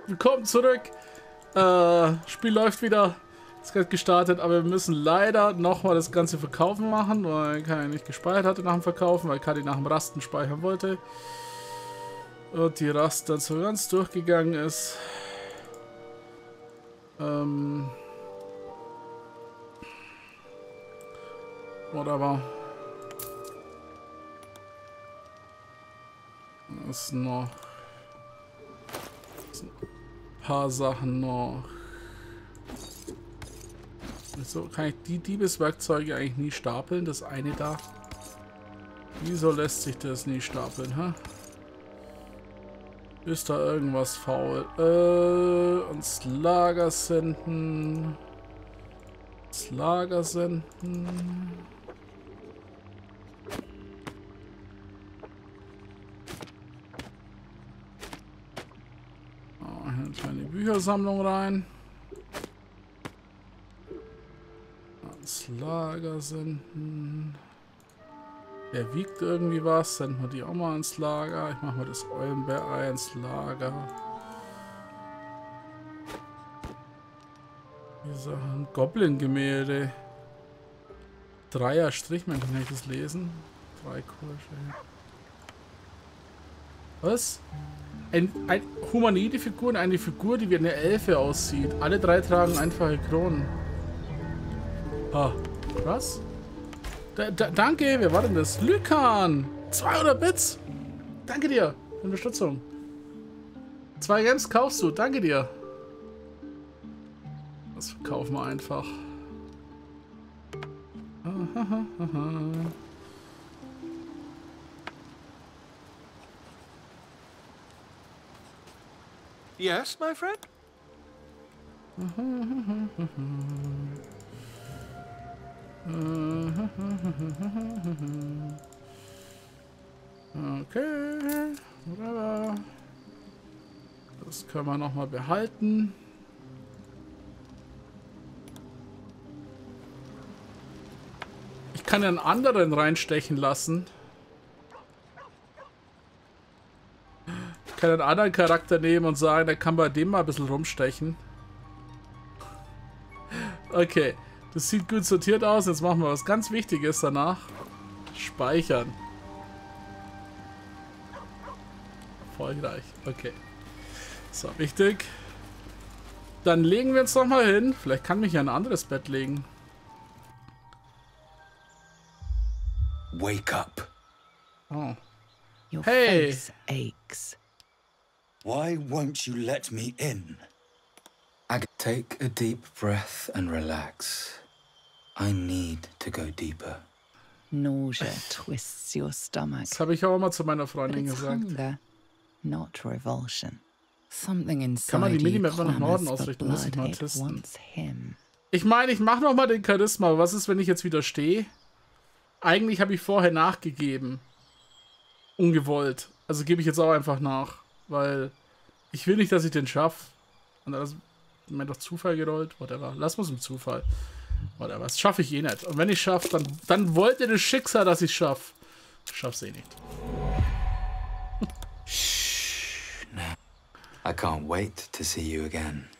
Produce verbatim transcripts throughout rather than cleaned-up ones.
willkommen zurück. Äh, Spiel läuft wieder. Es hat gestartet, aber wir müssen leider nochmal das ganze Verkaufen machen, weil Kali nicht gespeichert hatte nach dem Verkaufen, weil Kali nach dem Rasten speichern wollte. Und die Rast dann so ganz durchgegangen ist. Ähm. Whatever. Das ist noch. Das sind ein paar Sachen noch. So kann ich die Diebeswerkzeuge eigentlich nie stapeln. Das eine da. Wieso lässt sich das nie stapeln, hä? Ist da irgendwas faul? Äh, ins Lager senden. Ins Lager senden. Oh, hier eine kleine Büchersammlung rein. Ins Lager senden. Der wiegt irgendwie was. Senden wir die auch mal ins Lager. Ich mache mal das Eulenbär-Ei ins Lager. Hier Sachen. Goblin-Gemälde. Dreier Strichmännchen, kann ich das lesen? Drei Kursche. Was? Ein, ein humanoide Figur und eine Figur, die wie eine Elfe aussieht. Alle drei tragen einfache Kronen. Ah, was? Da, da, danke, wer war denn das? Lykan! zweihundert Bits! Danke dir für Unterstützung. Zwei Games kaufst du, danke dir. Das verkaufen wir einfach. Yes, my friend? Okay, whatever. Das können wir noch mal behalten. Ich kann ja einen anderen reinstechen lassen. Ich kann einen anderen Charakter nehmen und sagen, der kann bei dem mal ein bisschen rumstechen. Okay. Das sieht gut sortiert aus. Jetzt machen wir was ganz Wichtiges danach. Speichern. Erfolgreich. Okay. So, wichtig. Dann legen wir uns noch mal hin. Vielleicht kann mich ja ein anderes Bett legen. Wake up. Oh. Your Hey. face aches. Why won't you let me in? I take a deep breath and relax. I need to go deeper. Nausea twists your stomach. Das habe ich auch mal zu meiner But Freundin it's gesagt. hunger, not revulsion. Something inside Kann man die you Minimap mal nach Norden clamors for ausrichten? Muss ich blood mal it testen. wants him. Ich meine, ich mache noch mal den Charisma. Was ist, wenn ich jetzt wieder stehe? Eigentlich habe ich vorher nachgegeben. Ungewollt. Also gebe ich jetzt auch einfach nach. Weil ich will nicht, dass ich den schaffe. Und das mir doch Zufall gerollt. Whatever. Lass uns im Zufall. Whatever. Das schaffe ich eh nicht. Und wenn ich schaffe, dann, dann wollte das Schicksal, dass ich schaffe. Ich schaff's eh nicht. Shh. No. I can't wait to see you again.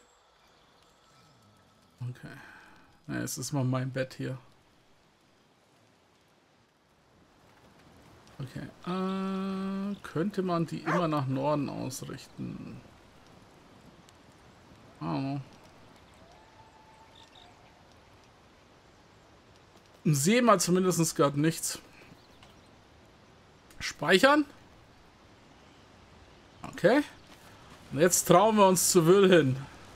Okay. Ja, jetzt ist mal mein Bett hier. Okay. Äh, könnte man die immer nach Norden ausrichten? Oh. Im See mal zumindest gerade nichts. Speichern. Okay. Und jetzt trauen wir uns zu Will hin.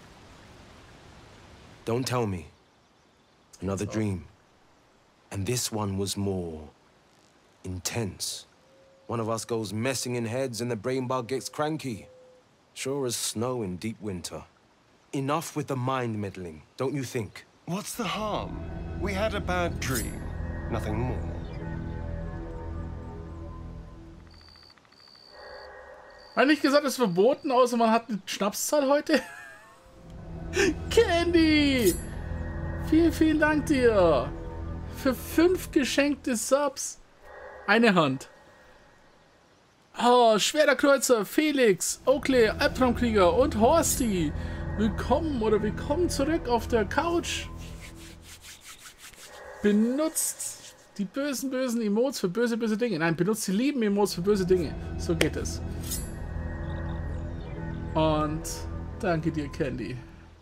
Don't tell me. Another dream. And this one was more intense. One of us goes messing in heads and the brain bug gets cranky. Sure as snow in deep winter. Enough with the mind meddling, don't you think? What's the harm? We had a bad dream. Nothing more. Hat nicht gesagt, es ist verboten, außer man hat eine Schnapszahl heute? Candy! Vielen, vielen Dank dir! Für fünf geschenkte Subs. Eine Hand. Oh, Schwerterkreuzer, Felix, Oakley, Albtraumkrieger und Horsty. Willkommen oder willkommen zurück auf der Couch. Benutzt die bösen, bösen Emotes für böse, böse Dinge. Nein, benutzt die lieben Emotes für böse Dinge. So geht es. Und danke dir, Candy.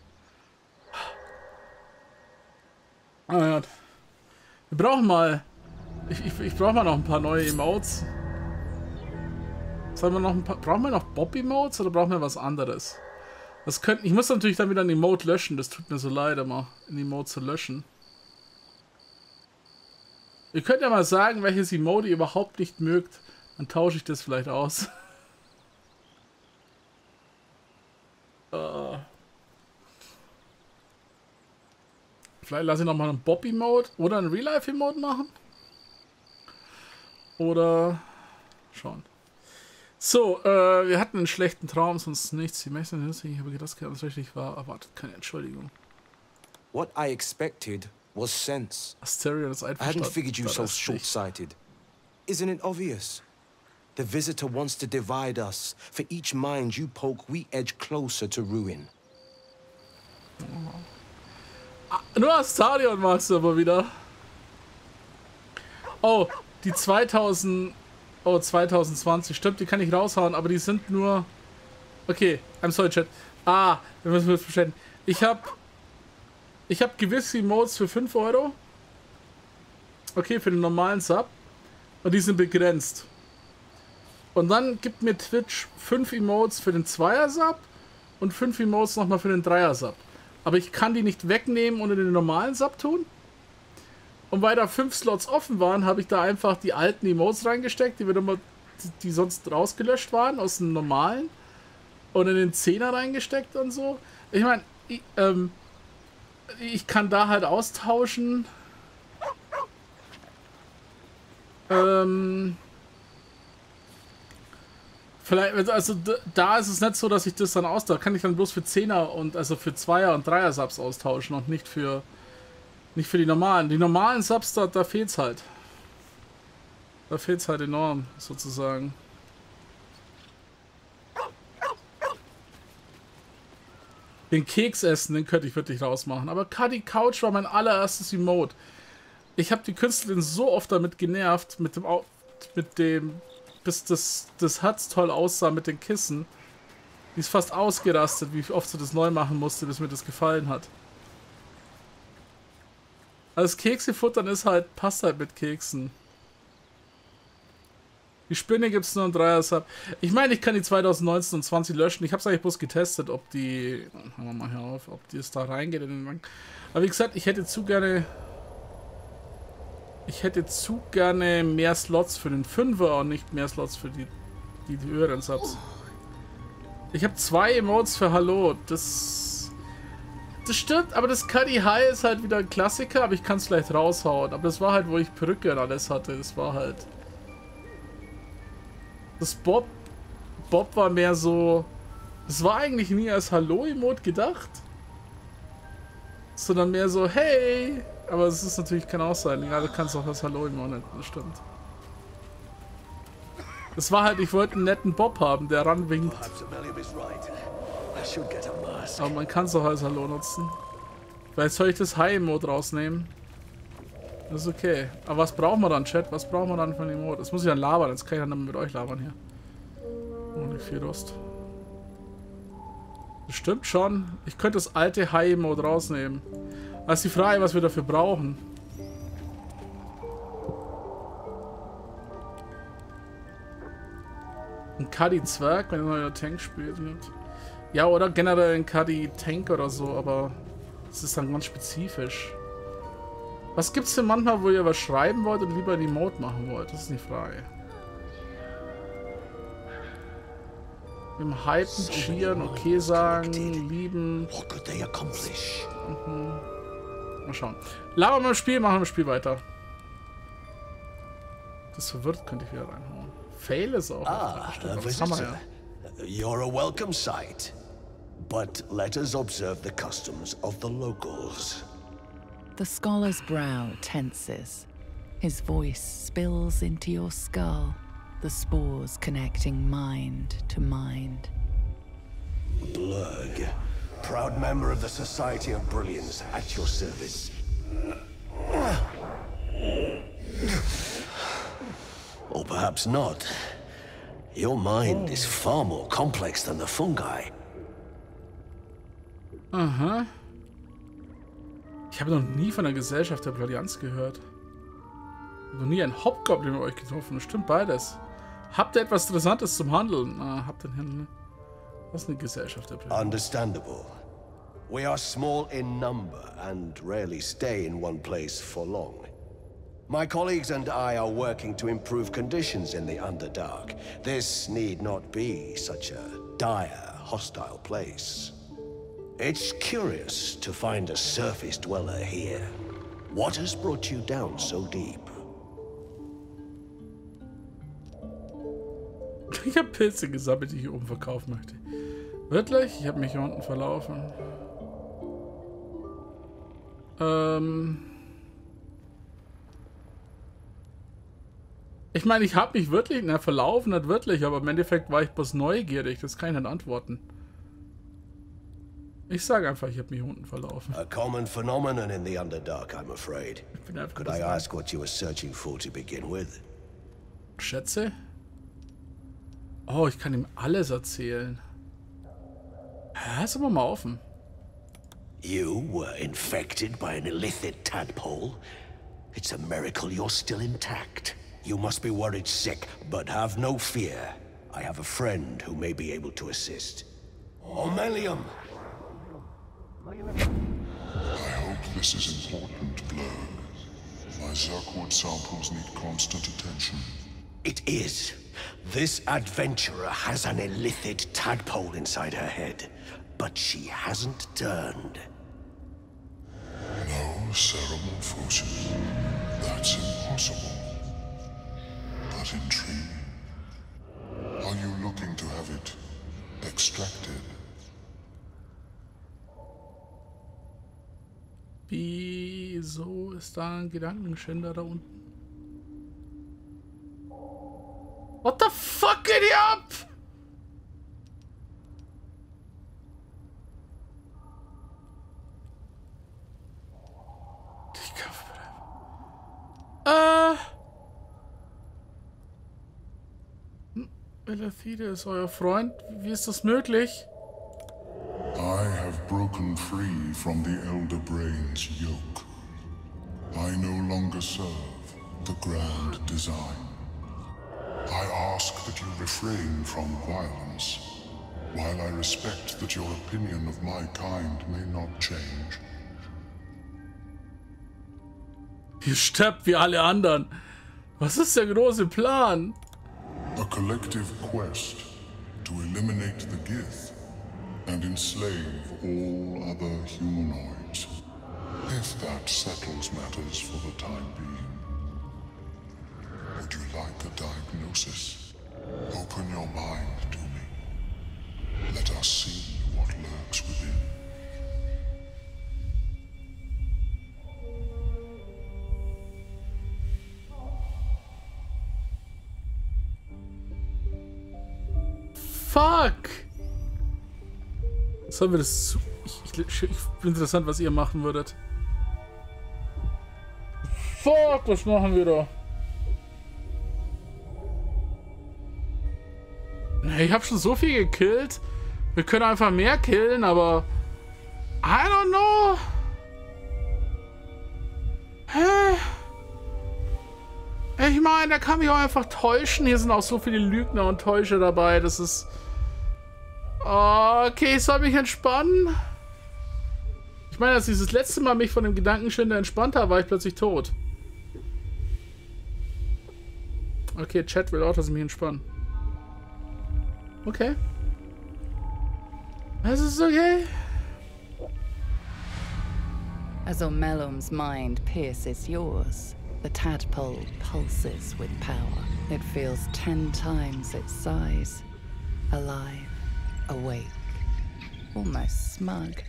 Oh Gott. Wir brauchen mal... Ich, ich, ich brauche mal noch ein paar neue Emotes. Sollen wir noch ein paar... Brauchen wir noch Bob-Emotes oder brauchen wir was anderes? Das könnten... Ich muss natürlich dann wieder ein Emote löschen. Das tut mir so leid, immer ein Emote zu löschen. Ihr könnt ja mal sagen, welches Emote ihr überhaupt nicht mögt. Dann tausche ich das vielleicht aus. uh. Vielleicht lasse ich nochmal einen Bob-Emote oder einen Real-Life-Emote machen. Oder... Schauen. So, äh, wir hatten einen schlechten Traum, sonst nichts. Die Messen, ich habe gedacht, das ganz richtig war. Erwartet keine Entschuldigung. What I expected was sense. Asterion ist I einverstanden. hadn't figured you so short-sighted. Isn't it obvious? The visitor wants to divide us. For each mind you poke, we edge closer to ruin. Ah, nur Astarion magst du aber wieder. Oh, die zweitausend... Oh, zwanzig zwanzig. Stimmt, die kann ich raushauen, aber die sind nur... Okay, I'm sorry, Chat. Ah, wir müssen uns verstehen. Ich habe... Ich habe gewisse Emotes für fünf Euro. Okay, für den normalen Sub. Und die sind begrenzt. Und dann gibt mir Twitch fünf Emotes für den Zweier-Sub und fünf Emotes nochmal für den Dreier-Sub. Aber ich kann die nicht wegnehmen und in den normalen Sub tun. Und weil da fünf Slots offen waren, habe ich da einfach die alten Emotes reingesteckt, die, immer, die, die sonst rausgelöscht waren aus dem normalen. Und in den Zehner reingesteckt und so. Ich meine, ich, ähm, ich kann da halt austauschen. Ähm... Vielleicht, also da ist es nicht so, dass ich das dann austausche. Kann ich dann bloß für Zehner und also für Zweier- und Dreier-Subs austauschen und nicht für nicht für die normalen. Die normalen Subs, da, da fehlt's halt. Da fehlt's halt enorm, sozusagen. Den Keks essen, den könnte ich wirklich rausmachen. Aber Cuddy Couch war mein allererstes Emote. Ich habe die Künstlerin so oft damit genervt, mit dem, mit dem bis das, das Herz toll aussah mit den Kissen. Die ist fast ausgerastet, wie oft sie das neu machen musste, bis mir das gefallen hat. Also Kekse futtern ist halt, passt halt mit Keksen. Die Spinne gibt es nur im Dreier-Sub. Ich meine, ich kann die zwanzig neunzehn und zwanzig löschen. Ich habe es eigentlich bloß getestet, ob die... Hören wir mal hier auf, ob die es da reingeht in den Bank. Aber wie gesagt, ich hätte zu gerne... Ich hätte zu gerne mehr Slots für den Fünfer und nicht mehr Slots für die, die, die höheren Subs. Ich habe zwei Emotes für Hallo. Das... Das stimmt, aber das Cuddy High ist halt wieder ein Klassiker, aber ich kann es vielleicht raushauen. Aber das war halt, wo ich Perücke und alles hatte. Das war halt... Das Bob... Bob war mehr so... Das war eigentlich nie als Hallo-Emote gedacht. Sondern mehr so, hey... Aber es ist natürlich, kann auch sein. Ja, du kannst auch das Hallo-Emote nennen, das stimmt. Das war halt, ich wollte einen netten Bob haben, der ranwinkt. Aber man kann es auch als Hallo nutzen. Vielleicht soll ich das High-Emote rausnehmen. Das ist okay. Aber was brauchen wir dann, Chat? Was brauchen wir dann für ein Emote? Das muss ich dann labern, jetzt kann ich dann mit euch labern hier. Ohne viel Lust. Das stimmt schon. Ich könnte das alte High-Emote rausnehmen. Aber ist die Frage, was wir dafür brauchen. Ein Cuddy Zwerg, wenn ein neuer Tank spielt. Ja, oder generell ein Cuddy Tank oder so, aber das ist dann ganz spezifisch. Was gibt's denn manchmal, wo ihr was schreiben wollt und lieber ein Emote machen wollt? Das ist die Frage. Im Hypen, cheeren, okay sagen, lieben. Mhm. Mal schauen. Labern wir im Spiel, machen wir im Spiel weiter. Das verwirrt könnte ich wieder reinhauen. Fail ist auch. Ah, a visitor. You're a welcome sight. But let us observe the customs of the locals. The scholar's brow tenses. His voice spills into your skull. the spores connecting mind to mind. Blurg, proud member of the Society of Brilliance, at your service. Or perhaps not. Your mind is far more complex than the fungi. Aha. Ich habe noch nie von der Gesellschaft der Brillanz gehört. Ich habe noch nie einen Hobgoblin mit euch getroffen. Das stimmt beides. Habt ihr etwas Interessantes zum Handeln? Ah, habt ihr einen... Was ist eine Gesellschaft der Brillanz? Understandable. We are small in number and rarely stay in one place for long. My colleagues and I are working to improve conditions in the Underdark. This need not be such a dire, hostile place. It's curious to find a surface dweller here. What has brought you down so deep? Ich habe Pilze gesammelt, die ich hier oben verkaufen möchte. Wirklich? Ich habe mich hier unten verlaufen. Ähm... Ich meine, ich habe mich wirklich, na, verlaufen, nicht wirklich, aber im Endeffekt war ich bloß neugierig. Das kann ich nicht antworten. Ich sage einfach, ich habe mich unten verlaufen. A common phenomenon in the Underdark, I'm afraid. Could I ask what you were searching for to begin with? Schätze? Oh, ich kann ihm alles erzählen. Hä, ist aber mal offen. You were infected by an illithid tadpole? It's a miracle you're still intact. You must be worried sick, but have no fear. I have a friend who may be able to assist. Omelium! I hope this is important, Blurg. My Zerkwood samples need constant attention. It is. This adventurer has an illithid tadpole inside her head, but she hasn't turned. No Ceramorphosis. That's impossible. But intriguing. Are you looking to have it extracted? Wieso ist da ein Gedankenschinder da unten? What the fuck geht hier ab? Ich kann... Äh... Elethide ist euer Freund. Wie ist das möglich? I have broken free from the Elder Brain's yoke. I no longer serve the grand design. I ask that you refrain from violence, while I respect that your opinion of my kind may not change. Ihr sterbt wie alle anderen. Was ist der große Plan? A collective quest to eliminate the Gith and enslave all other humanoids. If that settles matters for the time being. Would you like a diagnosis? Open your mind to me. Let us see what lurks within. Fuck! Sollen wir das... Ich, ich, ich bin interessant, was ihr machen würdet. Fuck, was machen wir da? Ich habe schon so viel gekillt. Wir können einfach mehr killen, aber... I don't know. Hä? Ich meine, der kann mich auch einfach täuschen. Hier sind auch so viele Lügner und Täuscher dabei. Das ist... Okay, ich soll mich entspannen. Ich meine, als ich das letzte Mal mich von dem Gedankenschinder entspannt habe, war ich plötzlich tot. Okay, Chat will auch, dass ich mich entspanne. Okay. Das ist okay. As Omelum's mind pierces yours, the tadpole pulses with power. It feels ten times its size. Alive, awake, almost smug.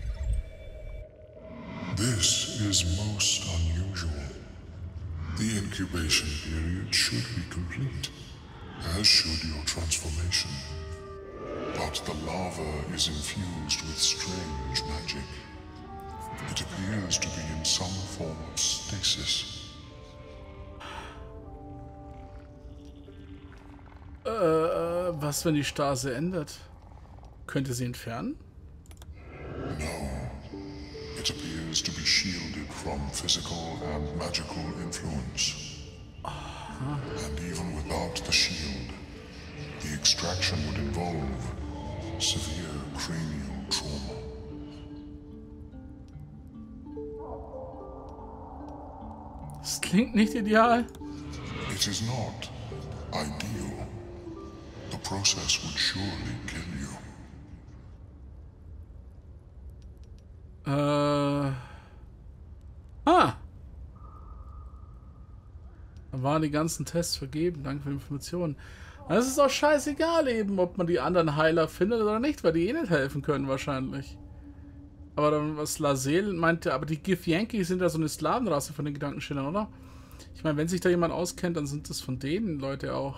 This is most unusual. The incubation period should be complete. as should your transformation. But the lava is infused with strange magic. It appears to be in some form of stasis. Äh, was, wenn die Stase ändert? Könnte sie entfernen? No. It appears to be shielded from physical and magical influence. Uh-huh. And even without the shield, the extraction would involve severe cranial trauma. Das klingt nicht ideal. It is not ideal. The process would surely kill you. Äh. Ah! Da waren die ganzen Tests vergeben. Danke für die Informationen. Es ist auch scheißegal eben, ob man die anderen Heiler findet oder nicht, weil die eh nicht helfen können wahrscheinlich. Aber dann, was Lazel meinte, aber die Githyanki sind ja so eine Sklavenrasse von den Gedankenschildern, oder? Ich meine, wenn sich da jemand auskennt, dann sind das von denen Leute auch.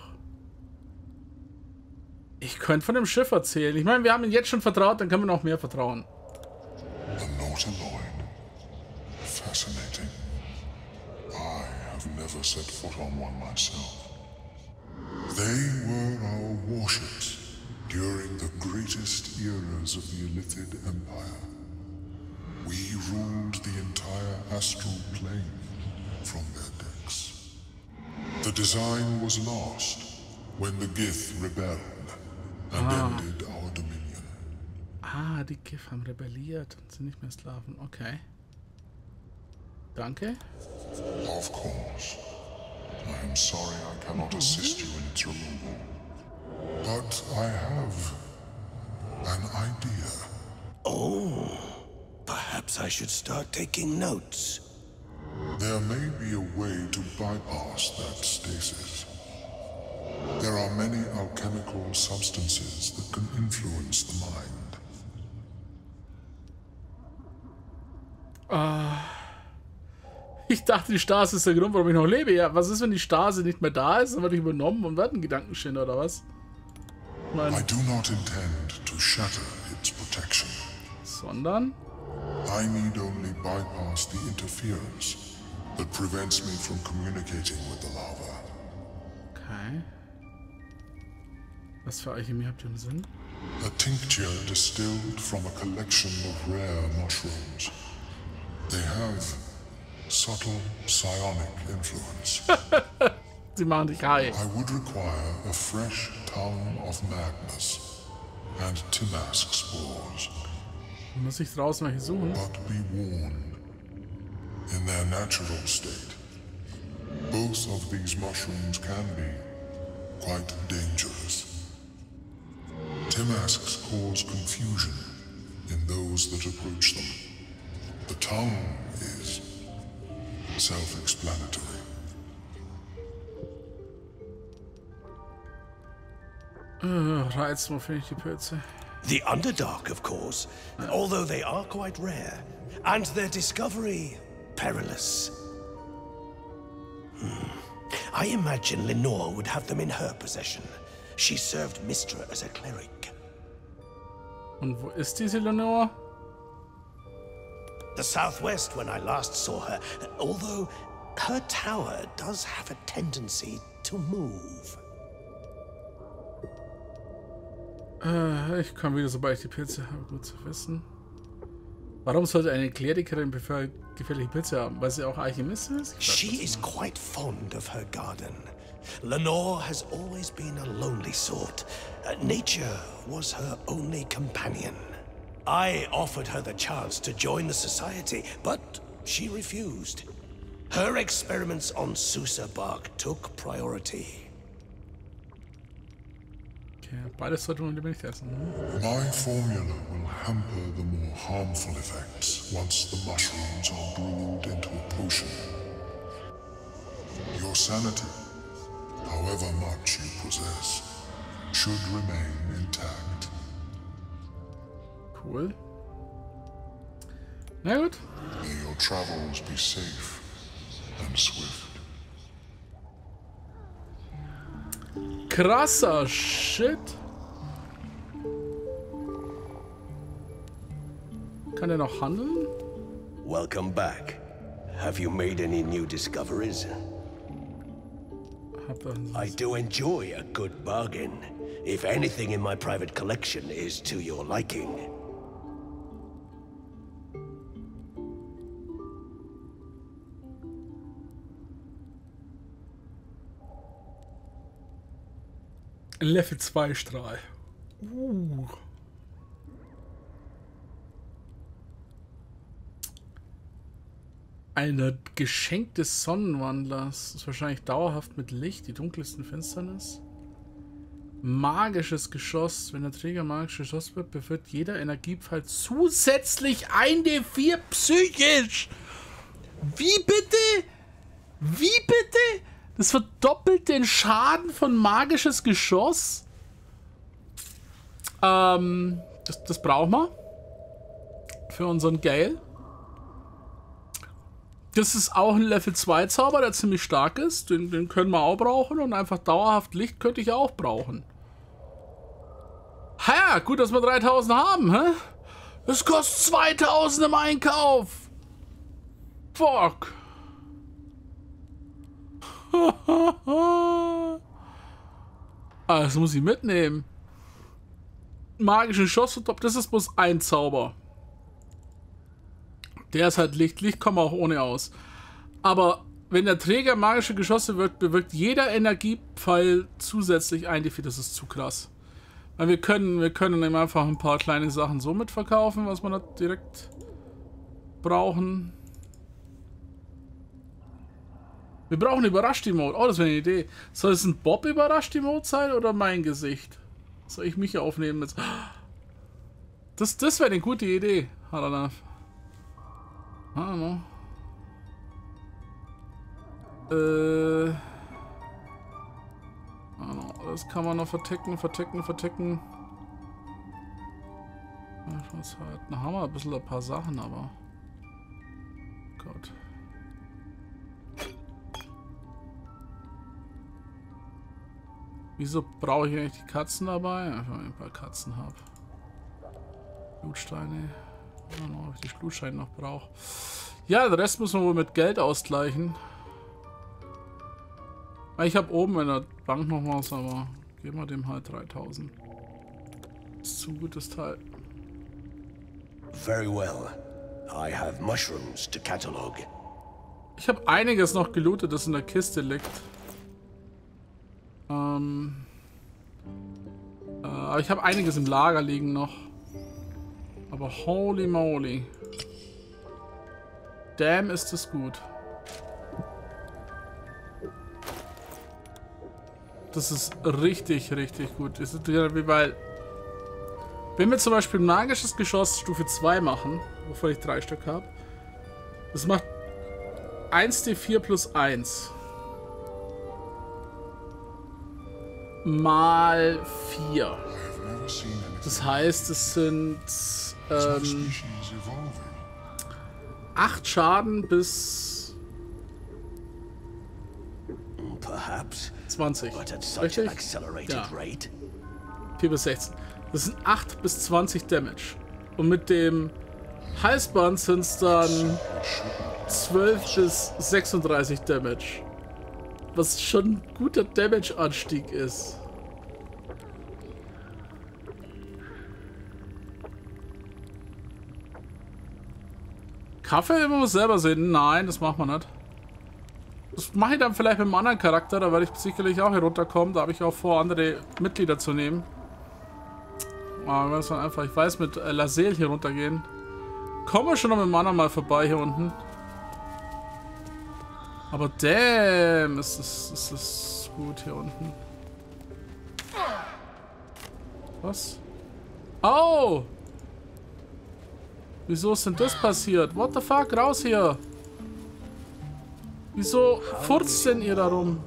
Ich könnte von dem Schiff erzählen. Ich meine, wir haben ihn jetzt schon vertraut, dann können wir noch mehr vertrauen. The Nautiloid. Fascinating. I have never set foot on one myself. They were our warships during the greatest eras of the Illithid Empire. We ruled the entire astral plane from their decks. The design was lost when the Gith rebelled and Ah. ended our dominion. Ah, die Gith haben rebelliert und sind nicht mehr Sklaven. Okay. Danke. Of course. I am sorry I cannot assist you in its removal. But I have an idea. Oh, perhaps I should start taking notes. There may be a way to bypass that stasis. There are many alchemical substances that can influence the mind. Ah. Ich dachte, die Stase ist der Grund, warum ich noch lebe. Ja, was ist, wenn die Stase nicht mehr da ist? Dann wird ich übernommen und wird ein Gedankenschinder oder was? Ich mein, I do not intend to shatter its protection. sondern? I need only bypass the interference that prevents me from communicating with the lava. Okay. Was für Alchemie habt ihr im Sinn? A tincture distilled from a collection of rare mushrooms. They have subtle psionic influence. Sie machen dich high. I would require a fresh tongue of madness and Timask spores. Muss ich draußen welche suchen? But be warned, in their natural state, both of these mushrooms can be quite dangerous. Timasks cause confusion in those that approach them. The tongue is self-explanatory. Äh, Reiz, wo finde ich die Pilze? The Underdark, of course, although they are quite rare, and their discovery perilous. Hmm. I imagine Lenore would have them in her possession. She served Mystra as a cleric. Und wo ist diese Lenore? The southwest when I last saw her, although her tower does have a tendency to move. Äh, ich komme wieder, sobald ich die Pilze habe. Gut zu wissen. Warum sollte eine Klerikerin gefährliche Pilze haben? Weil sie auch Alchemistin ist? She is quite fond of her garden. Lenore has always been a lonely sort. Uh, nature was her only companion. I offered her the chance to join the society, but she refused. Her experiments on Susa bark took priority. Okay, beides sollte man lieber nicht essen. Hm? My formula will hamper the more harmful effects once the mushrooms are brewed into a potion. Your sanity, however much you possess, should remain intact. Cool. Na gut. May your travels be safe and swift. krasser Shit. Kann er noch handeln? Welcome back. Have you made any new discoveries? I do enjoy a good bargain. If anything in my private collection is to your liking. Level zwei Strahl. Uh. Ein Geschenk des Sonnenwandlers. Das ist wahrscheinlich dauerhaft mit Licht, die dunkelsten Finsternis. Magisches Geschoss. Wenn der Träger magisch geschossen wird, bewirkt jeder Energiepfeil zusätzlich ein D vier psychisch. Wie bitte? Wie bitte? Das verdoppelt den Schaden von magisches Geschoss. Ähm, das, das brauchen wir. Für unseren Gale. Das ist auch ein Level zwei Zauber, der ziemlich stark ist. Den, den können wir auch brauchen. Und einfach dauerhaft Licht könnte ich auch brauchen. Ha, gut, dass wir dreitausend haben, hä? Das kostet zweitausend im Einkauf. Fuck. Ah, das muss ich mitnehmen. Magischen Schuss, das ist bloß ein Zauber. Der ist halt Licht. Licht kommt auch ohne aus. Aber wenn der Träger magische Geschosse wird, bewirkt jeder Energiepfeil zusätzlich ein D vier. Das ist zu krass. Weil wir können, wir können ihm einfach ein paar kleine Sachen so mitverkaufen, was wir da direkt brauchen. Wir brauchen Überrascht-Emote. Oh, das wäre eine Idee. Soll es ein Bob-Überrascht-Emote sein oder mein Gesicht? Soll ich mich aufnehmen jetzt? Das, das wäre eine gute Idee, Haranaf. Ah, no. Äh. Ah, no. Das kann man noch verticken, verticken, verticken. Da haben wir ein bisschen ein paar Sachen, aber. Gott. Wieso brauche ich eigentlich die Katzen dabei? Einfach weil ich ein paar Katzen habe. Blutsteine. Ja, noch, ob ich die Blutsteine noch brauche. Ja, den Rest müssen wir wohl mit Geld ausgleichen. Ich habe oben in der Bank noch was, aber geben wir dem halt dreitausend. Das ist zu gutes Teil. Very well. I have mushrooms to catalog. Ich habe einiges noch gelootet, das in der Kiste liegt. Ähm. Äh, aber ich habe einiges im Lager liegen noch. Aber holy moly. Damn, ist das gut. Das ist richtig, richtig gut. Das ist wie bei... Wenn wir zum Beispiel ein magisches Geschoss Stufe zwei machen, wovon ich drei Stück habe, das macht eins D vier plus eins. Mal vier. Das heißt, es sind ähm, acht Schaden bis zwanzig. Richtig? Ja. vier bis sechzehn. Das sind acht bis zwanzig Damage. Und mit dem Halsband sind es dann zwölf bis sechsunddreißig Damage. Was schon ein guter Damage-Anstieg ist. Kaffee, man muss selber sehen. Nein, das macht man nicht. Das mache ich dann vielleicht mit einem anderen Charakter. Da werde ich sicherlich auch hier runterkommen. Da habe ich auch vor, andere Mitglieder zu nehmen. Aber das einfach, ich weiß, mit äh, Lazel hier runtergehen. Kommen wir schon noch mit dem anderen mal vorbei hier unten. Aber damn, ist das, ist das gut hier unten. Was? Oh! Wieso ist denn das passiert? What the fuck? Raus hier! Wieso furzt denn ihr da rum?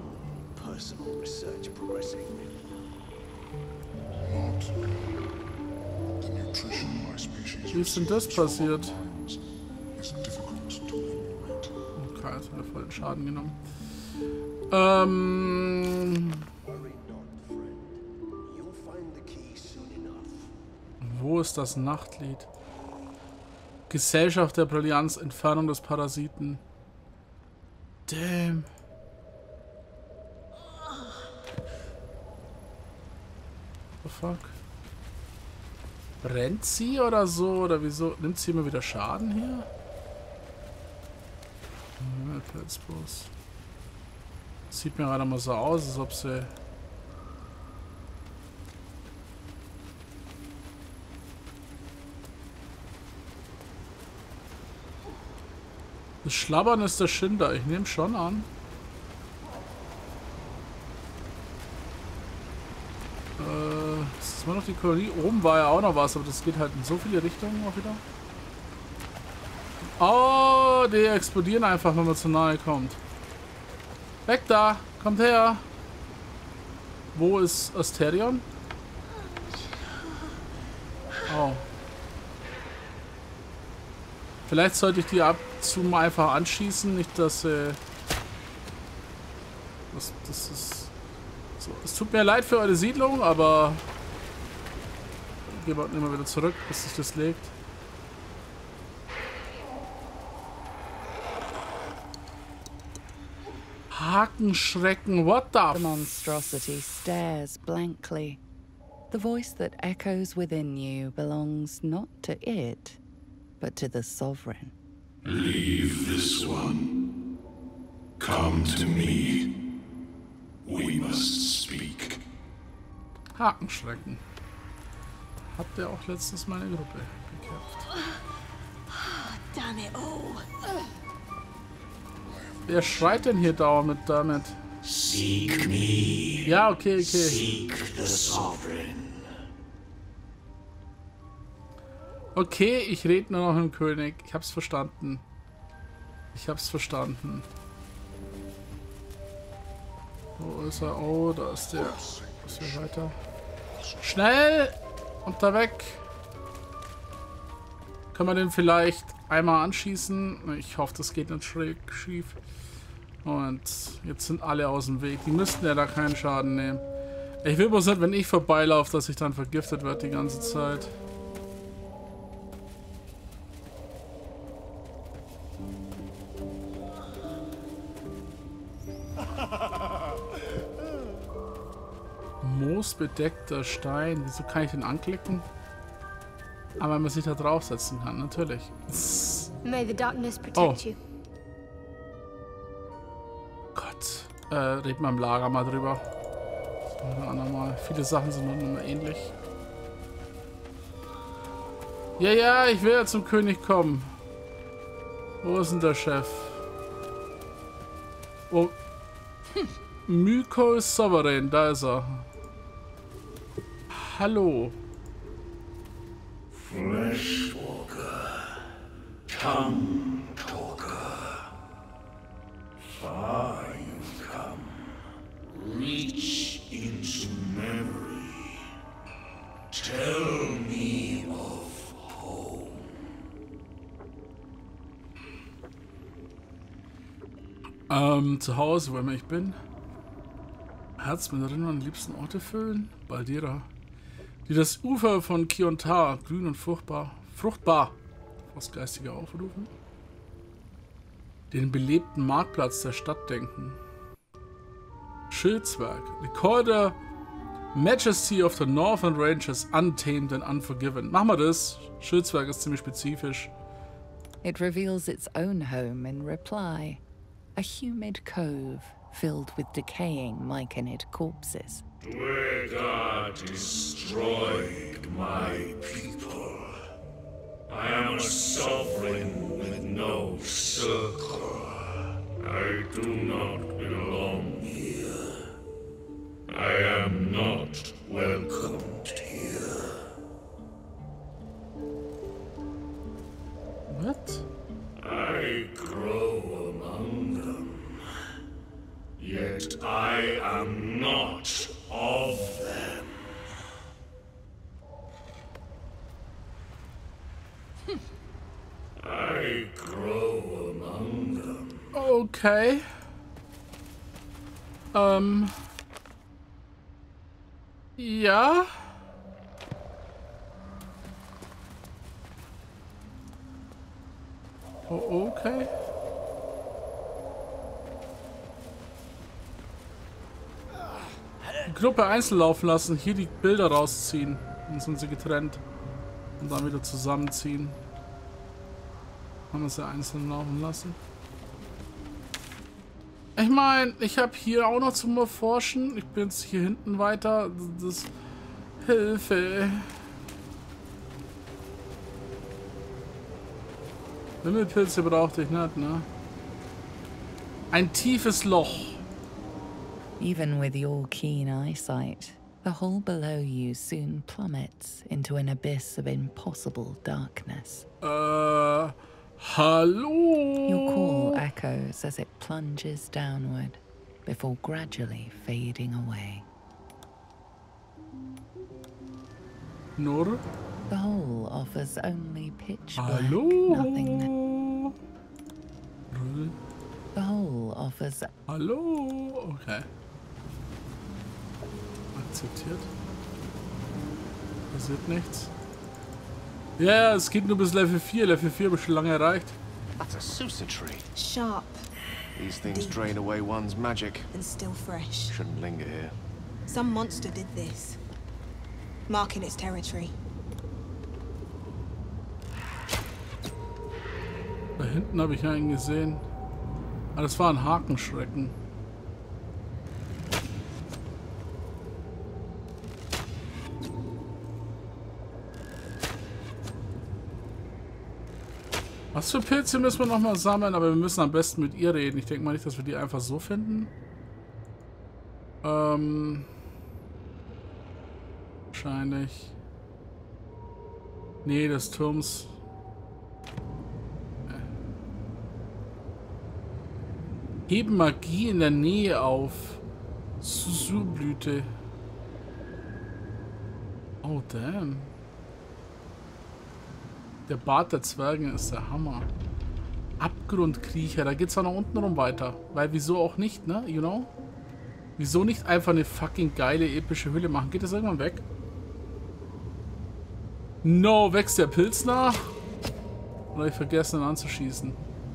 Wie ist denn das passiert? Okay, jetzt hat er voll den Schaden genommen. Ähm... Wo ist das Nachtlied? Gesellschaft der Brillanz, Entfernung des Parasiten. Damn. What the fuck? Brennt sie oder so? Oder wieso? Nimmt sie immer wieder Schaden hier? Pelzbus. Sieht mir gerade mal so aus, als ob sie... Das Schlabbern ist der Schinder. Ich nehme schon an. Äh, das ist immer noch die Kolonie. Oben war ja auch noch was, aber das geht halt in so viele Richtungen auch wieder. Oh, die explodieren einfach, wenn man zu nahe kommt. Weg da! Kommt her! Wo ist Asterion? Oh. Vielleicht sollte ich die ab zu mal einfach anschießen, nicht dass äh, das, das ist so. Es tut mir leid für eure Siedlung, aber gehen wir immer wieder zurück, bis sich das legt. Hakenschrecken, what the? The monstrosity stares blankly. The voice that echoes within you belongs not to it, but to the sovereign. Leave this one. Come to me. We must speak. Hakenschrecken. Habt ihr auch letztens meine Gruppe gekämpft? Damn it all. Wer schreit denn hier dauernd mit damit? Seek me. Ja, okay, okay. Seek the sovereign. Okay, ich rede nur noch mit dem König. Ich hab's verstanden. Ich hab's verstanden. Wo ist er? Oh, da ist der. Ist hier weiter. Schnell! Und da weg. Können wir den vielleicht einmal anschießen? Ich hoffe, das geht nicht schräg schief. Und jetzt sind alle aus dem Weg. Die müssten ja da keinen Schaden nehmen. Ich will bloß nicht, wenn ich vorbeilaufe, dass ich dann vergiftet werde die ganze Zeit. Moosbedeckter Stein. Wieso kann ich den anklicken? Aber wenn man sich da draufsetzen kann, natürlich. May the darkness protect Oh. you. Gott. Äh, reden wir im Lager mal drüber. Das machen wir auch noch mal. Viele Sachen sind nun immer ähnlich. Ja, ja, ich will ja zum König kommen. Wo ist denn der Chef? Oh. Myko ist souverän, da ist er. Hallo. Fleshwalker, tongue talker. Far you've come. Reach into memory. Tell me of home. Ähm, zu Hause, wo immer ich bin. Herz mit Erinnerungen an die liebsten Orte füllen. Baldira. Die das Ufer von Kiontar grün und fruchtbar, fruchtbar, aus geistiger aufrufen. Den belebten Marktplatz der Stadt denken. Schildswerk. Recall the Majesty of the Northern Ranges untamed and unforgiven. Machen wir das. Schildswerk ist ziemlich spezifisch. It reveals its own home in reply. A humid cove filled with decaying myconid corpses. Dwega destroyed my people. I am a sovereign with no circle. I do not belong here. I am not welcomed here. What? I grow among them. Yet I am not of them. I grow among them. Okay. Ähm. Ja. Oh, okay. Die Gruppe einzeln laufen lassen, hier die Bilder rausziehen. Dann sind sie getrennt. Und dann wieder zusammenziehen. Haben wir sie einzeln laufen lassen. Ich meine, ich habe hier auch noch zum Erforschen. Ich bin jetzt hier hinten weiter. Das Hilfe. Wimmelpilze brauchte ich nicht, ne? Ein tiefes Loch. Even with your keen eyesight, the hole below you soon plummets into an abyss of impossible darkness. Äh, hallo? Your call echoes as it plunges downward, before gradually fading away. Nur? The hole offers only pitch black Hallo? nothingness. The hole offers... Hallo? Okay. Akzeptiert. Passiert nichts. Ja, yeah, es geht nur bis Level vier. Level vier habe ich schon lange erreicht. That's a Susa tree. Sharp These things drain away one's magic. and still fresh. Shouldn't linger here. Some monster did this, marking its territory. Da hinten habe ich einen gesehen. Ah, das war ein Hakenschrecken. Was für Pilze müssen wir nochmal sammeln? Aber wir müssen am besten mit ihr reden. Ich denke mal nicht, dass wir die einfach so finden. Ähm... Wahrscheinlich. Nee, des Turms. Heben Magie in der Nähe auf. Susu-Blüte. Oh, damn. Der Bart der Zwerge ist der Hammer. Abgrundkriecher, da geht's auch noch unten rum weiter. Weil wieso auch nicht, ne? You know? Wieso nicht einfach eine fucking geile, epische Hülle machen? Geht das irgendwann weg? No, wächst der Pilz nach? Oder hab ich vergessen, ihn anzuschießen?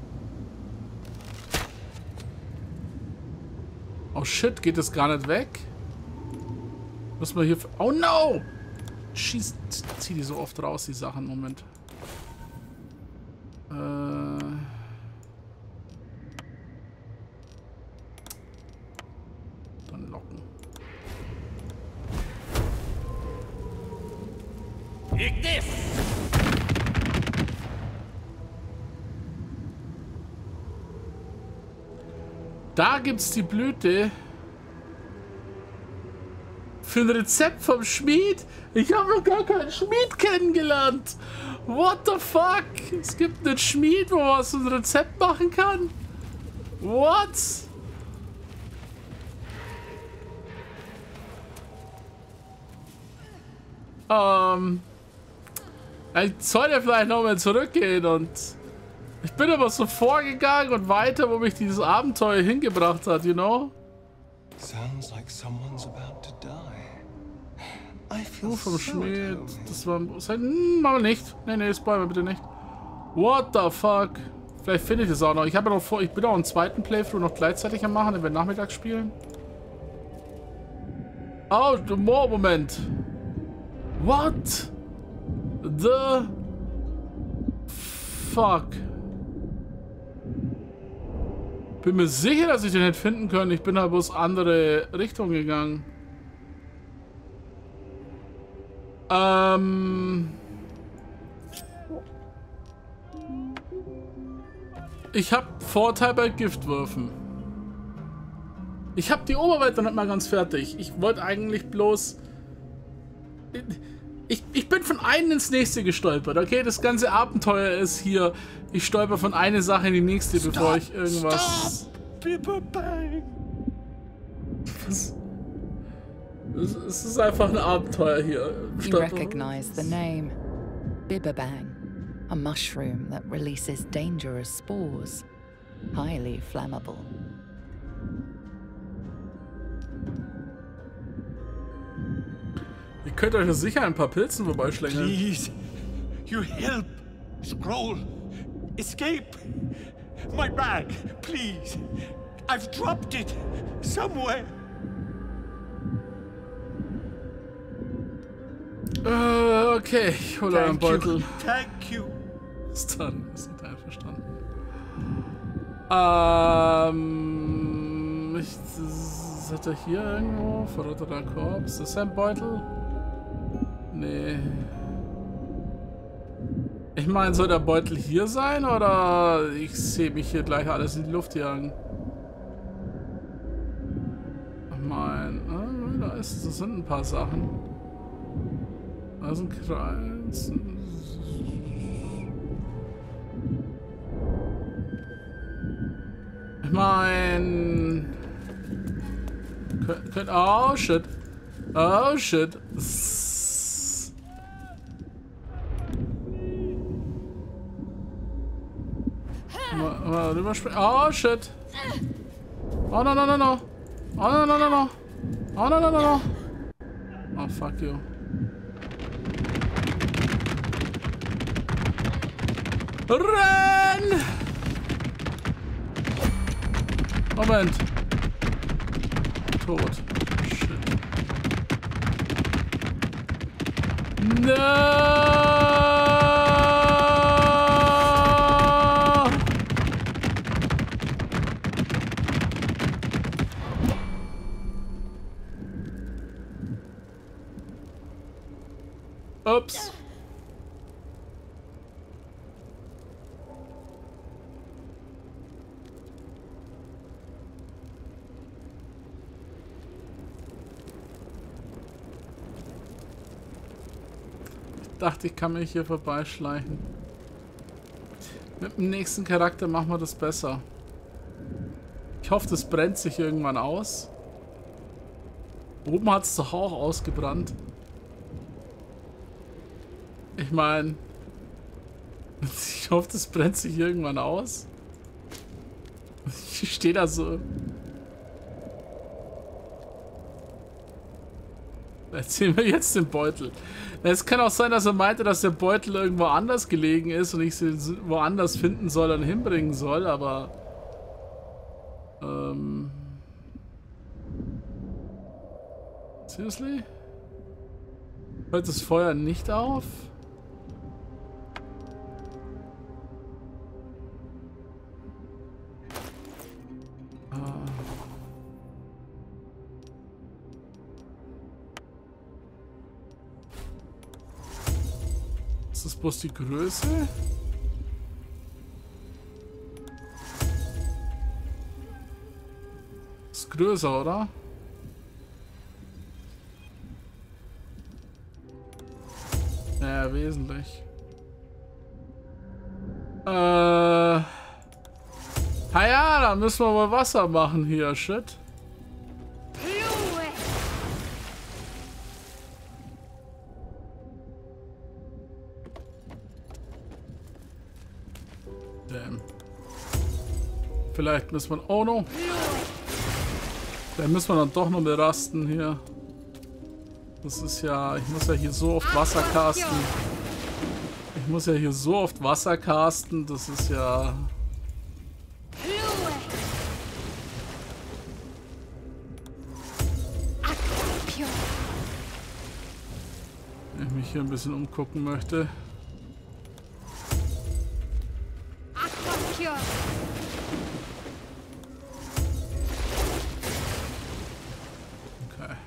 Oh shit, geht das gar nicht weg? Muss man hier... Oh no! Schieß, zieh die so oft raus, die Sachen. Moment. Äh... Dann locken. Da gibt's die Blüte. Für ein Rezept vom Schmied? Ich habe noch gar keinen Schmied kennengelernt. What the fuck? Es gibt einen Schmied, wo man so ein Rezept machen kann? What? Ähm... Ich sollte vielleicht nochmal zurückgehen und... Ich bin aber so vorgegangen und weiter, wo mich dieses Abenteuer hingebracht hat, you know? Sounds like someone's about to die. I feel Oh, vom so Schmied. at home. Das war... Hm, machen wir nicht. Nee, nee, spoilern wir bitte nicht. What the fuck? Vielleicht finde ich das auch noch. Ich habe ja noch vor... Ich bin auch einen zweiten Playthrough noch gleichzeitig am machen, den wir nachmittags spielen. Oh, Moment. What? The... Fuck. Bin mir sicher, dass ich den hätte finden können. Ich bin halt bloß andere Richtung gegangen. Ähm... Ich habe Vorteil bei Giftwürfen. Ich habe die Oberwelt noch nicht mal ganz fertig. Ich wollte eigentlich bloß... Ich, ich bin von einem ins nächste gestolpert, okay? Das ganze Abenteuer ist hier... Ich stolper von einer Sache in die nächste, stop, bevor ich irgendwas... Was? Es ist einfach ein Abenteuer hier. You recognize the name. Bibberbang, a mushroom that releases dangerous spores, highly flammable. Ihr könnt euch sicher ein paar Pilzen vorbeischlängeln. Please, you help. Scroll. Escape! My bag, please. I've dropped it somewhere. Äh, okay, ich hole euren Beutel. You. Thank you. Ist dann, ist nicht einverstanden. Ähm, ich, das, hat er hier irgendwo? Verrotteter Korb. Ist das sein Beutel? Nee. Ich meine, soll der Beutel hier sein oder ich sehe mich hier gleich alles in die Luft jagen? Ich meine, ah, da ist, das sind ein paar Sachen. Da ist ein Kreis. Ich meine... Könnt, oh shit. Oh shit. Mal, mal rüberspringen. Oh shit. Oh no no no no. Oh no no no no. Oh no no no no. Oh fuck you. Renn! Moment. Tot. Shit. No! Ups. Ich dachte, ich kann mich hier vorbeischleichen. Mit dem nächsten Charakter machen wir das besser. Ich hoffe, das brennt sich irgendwann aus. Oben hat es doch auch ausgebrannt. Ich meine, ich hoffe, das brennt sich irgendwann aus. Ich stehe da so. Erzählen wir jetzt den Beutel. Es kann auch sein, dass er meinte, dass der Beutel irgendwo anders gelegen ist und ich sie woanders finden soll und hinbringen soll, aber... Ähm... Seriously? Hört das Feuer nicht auf? Ist das bloß die Größe? Ist größer, oder? Ja, wesentlich. Äh. Ah ja, da müssen wir mal Wasser machen hier, shit. Damn. Vielleicht müssen wir... Oh no! Dann müssen wir dann doch noch berasten hier. Das ist ja... Ich muss ja hier so oft Wasser casten. Ich muss ja hier so oft Wasser casten. Das ist ja... Wenn ich mich hier ein bisschen umgucken möchte. Okay.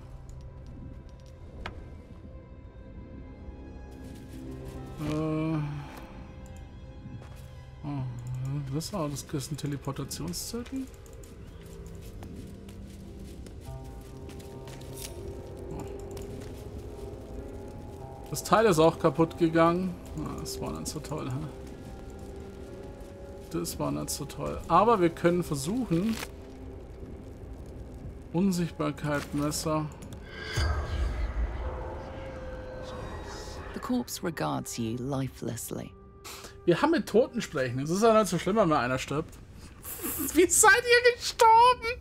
Äh. Oh, das war das ist ein Teleportationszirkel. Das Teil ist auch kaputt gegangen. Ah, das war nicht so toll. Hä? Das war nicht so toll. Aber wir können versuchen. Unsichtbarkeitsmesser. The corpse regards you lifelessly. Wir haben mit Toten sprechen. Es ist ja nicht so schlimm, wenn mal einer stirbt. Wie seid ihr gestorben?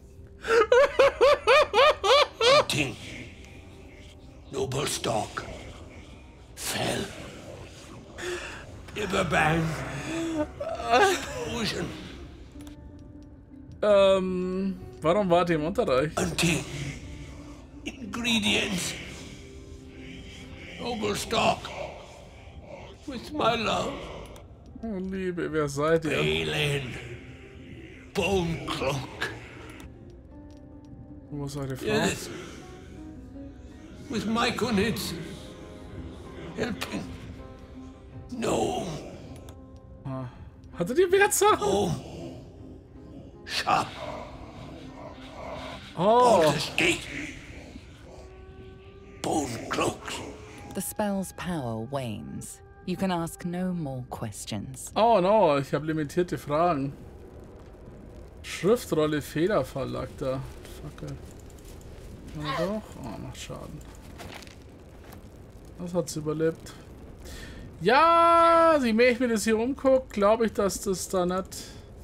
Ting. Noble Stock. Fell. Riverband. Ocean. Ähm, warum wart ihr im Unterreich? Hunting. Ingredients. Noble stock. With my love. Oh, Liebe, wer seid ihr? Balin. Bone cloak. Wo ist eure Frau? Yes. With my Myconids. Helping. No. Ah. Hattet ihr Wertsachen? Oh. Sharp. Oh. Baldur's Gate. Bone cloaks. The spell's power wanes. You can ask no more questions. Oh no, ich habe limitierte Fragen. Schriftrolle Federverlag da. Fuck. Na doch. Oh, macht Schaden. Das hat's überlebt. Ja, je mehr ich mir das hier umgucke, glaube ich, dass das da nicht...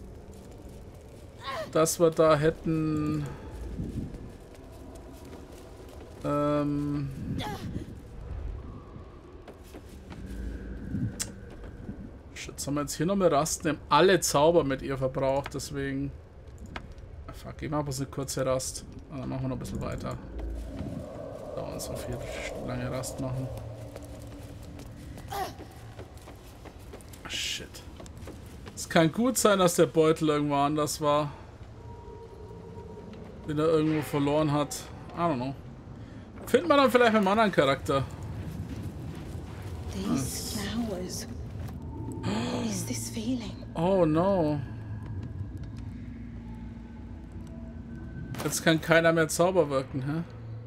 Dass wir da hätten... Ähm... Jetzt haben wir jetzt hier noch mal Rasten. Wir haben alle Zauber mit ihr verbraucht, deswegen... Ah, fuck, ich mach bloß eine kurze Rast. Ah, dann machen wir noch ein bisschen weiter. Dauert so viel lange Rast machen. Ah, shit. Es kann gut sein, dass der Beutel irgendwo anders war. Den er irgendwo verloren hat. I don't know. Findet man dann vielleicht mit einem anderen Charakter. These flowers. What is this feeling? Oh no. Jetzt kann keiner mehr Zauber wirken, hä?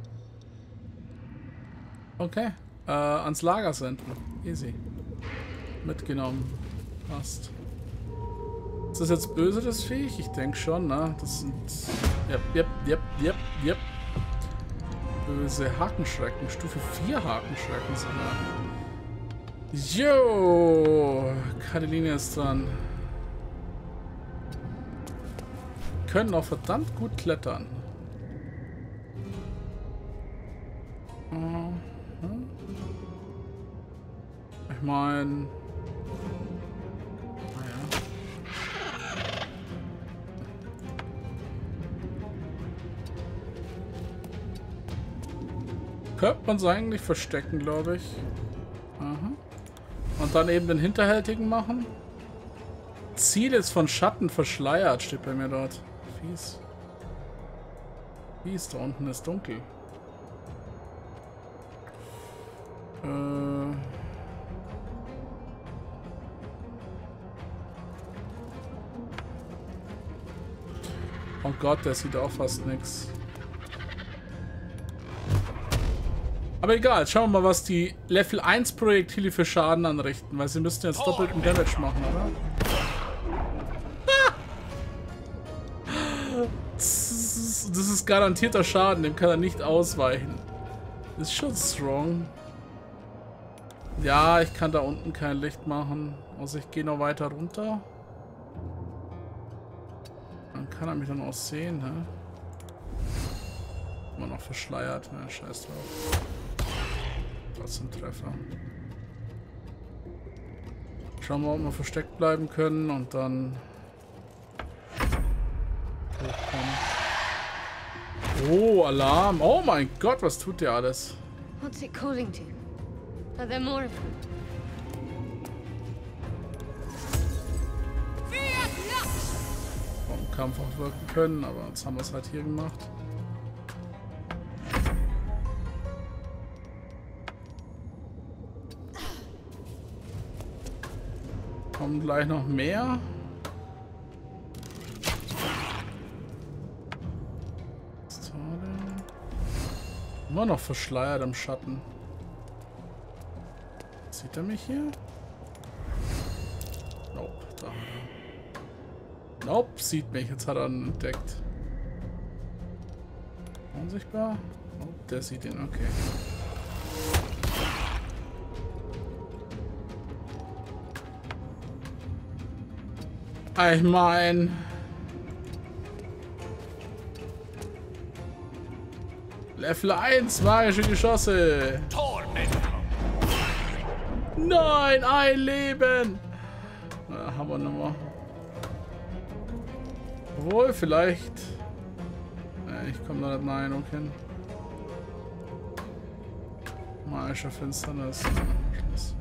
Okay. Äh, ans Lager senden. Easy. Mitgenommen. Passt. Ist das jetzt böse, das Viech? Ich denke schon, ne? Das sind... Yep, yep, yep, yep, yep. Böse Hakenschrecken. Stufe vier Hakenschrecken sogar. Jo, Kadeline ist dran. Können auch verdammt gut klettern. Ich meine... Naja. Könnte man es eigentlich verstecken, glaube ich. Aha. Und dann eben den Hinterhältigen machen. Ziel ist von Schatten verschleiert, steht bei mir dort. Fies. Fies, da unten ist dunkel. Äh. Oh Gott, der sieht auch fast nix. Aber egal, schauen wir mal, was die Level eins Projektile für Schaden anrichten, weil sie müssten jetzt doppelten Damage machen, oder? Ah! Das ist, das ist garantierter Schaden, dem kann er nicht ausweichen. Ist schon strong. Ja, ich kann da unten kein Licht machen. Also ich gehe noch weiter runter. Dann kann er mich dann auch sehen, hä? Immer noch verschleiert, ne? Scheiß drauf. Trotzdem Treffer. Schauen wir mal, ob wir versteckt bleiben können und dann hochkommen. Oh, Alarm. Oh mein Gott, was tut der alles? What's it calling to? Are there more of them? Vom Kampf auch wirken können, aber jetzt haben wir es halt hier gemacht. Kommen gleich noch mehr. Immer noch verschleiert im Schatten. Sieht er mich hier? Nope, da hat er. Nope, sieht mich. Jetzt hat er ihn entdeckt. Unsichtbar? Nope, der sieht ihn, okay. Ich mein... Level eins, magische Geschosse. Nein, ein Leben! Na, haben wir nochmal. Obwohl, vielleicht... Nee, ich komme da nicht Meinung hin. Magische Finsternis. Schluss.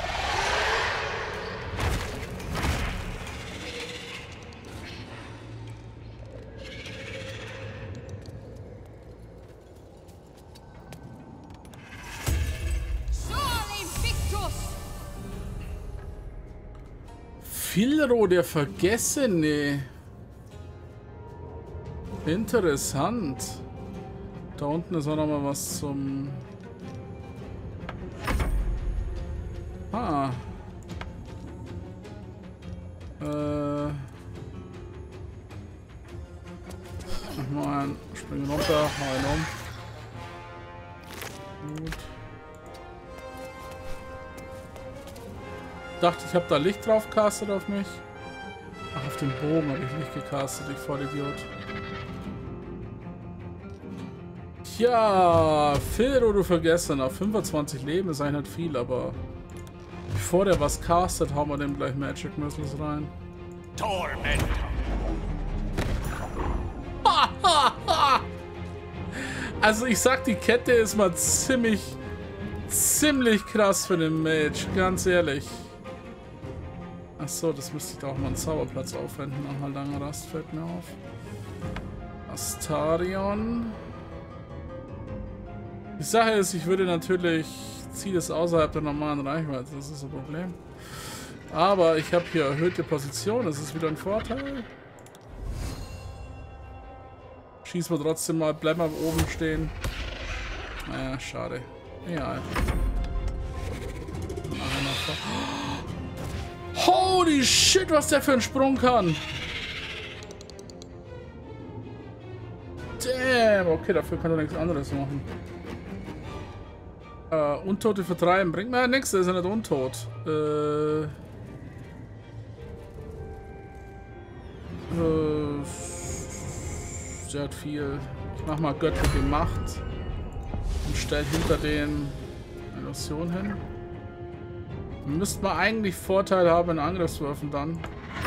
Filro, der Vergessene. Interessant. Da unten ist auch noch mal was zum... Ah. Äh. Mach mal einen Spring runter, hau ihn um. Gut. Dachte, ich habe da Licht drauf castet auf mich. Ach, auf den Bogen habe ich Licht gecastet, ich Vollidiot. Tja, Filro, du Vergessener. fünfundzwanzig Leben ist eigentlich nicht viel, aber bevor der was castet, hauen wir dem gleich Magic Missiles rein. Torment. Also ich sag, die Kette ist mal ziemlich, ziemlich krass für den Mage, ganz ehrlich. Achso, das müsste ich da auch mal einen Zauberplatz aufwenden. Nach einer langen Rast fällt mir auf. Astarion. Die Sache ist, ich würde natürlich... Ziel ist außerhalb der normalen Reichweite, das ist ein Problem. Aber ich habe hier erhöhte Position, das ist wieder ein Vorteil. Schießen wir trotzdem mal, bleiben wir oben stehen. Naja, schade. Egal. Holy shit, was der für einen Sprung kann! Damn, okay, dafür kann er nichts anderes machen. Uh, Untote vertreiben. Bringt mir ja nichts, der ist ja nicht untot. Äh. Uh, der hat viel. Ich mach mal göttliche Macht. Und stell hinter den Illusion hin. Müsste man eigentlich Vorteil haben in Angriffswürfen dann.